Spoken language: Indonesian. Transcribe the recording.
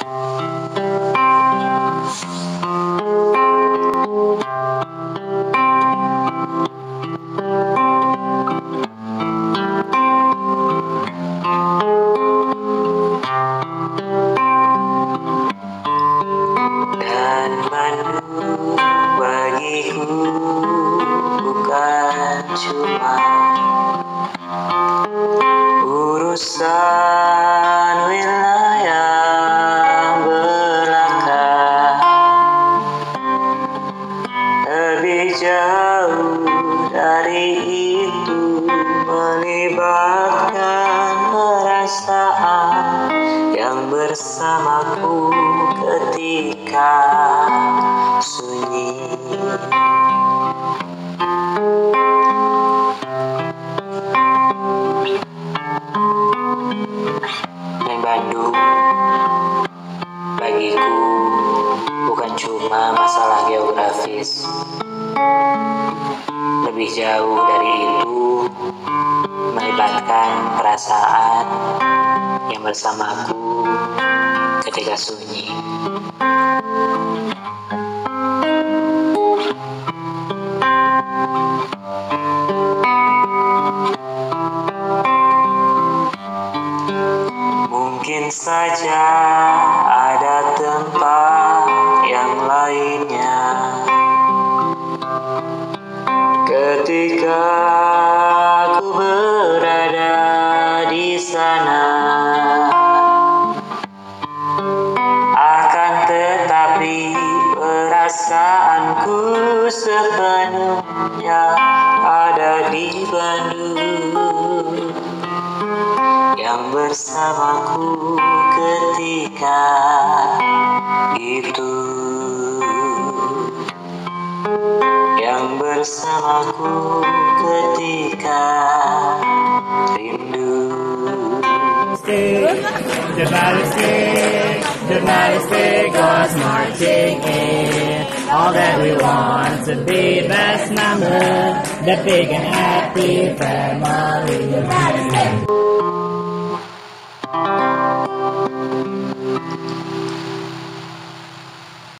Dan Bandung bagiku bukan cuma urusan wilayah belaka, lebih jauh dari itu melibatkan perasaan yang bersamaku ketika sunyi. Dan Bandung bagiku bukan cuma masalah geografis, lebih jauh dari itu melibatkan perasaan yang bersamaku ketika sunyi. Mungkin saja ada tempat yang lainnya ketika aku berada di sana. Akan tetapi perasaanku sepenuhnya ada di Bandung yang bersamaku ketika itu, yang bersamaku ketika rindu. The ballistic was marching in. All that we want to be best member, the big and happy family.